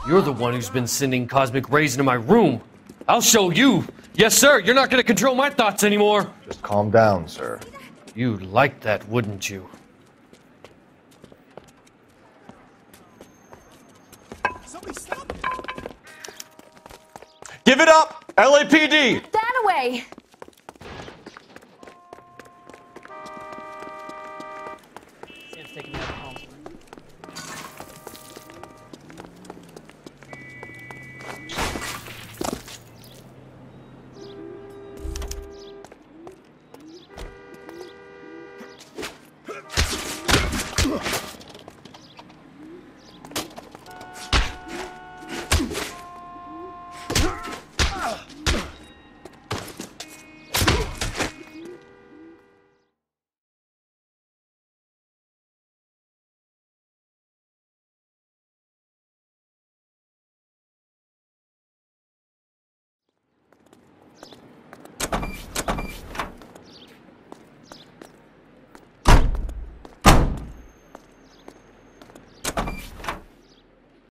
You're the one who's been sending cosmic rays into my room. I'll show you. Yes, sir. You're not going to control my thoughts anymore. Just calm down, sir. You'd like that, wouldn't you? Somebody stop it! Give it up! LAPD! That way! Sam's taking that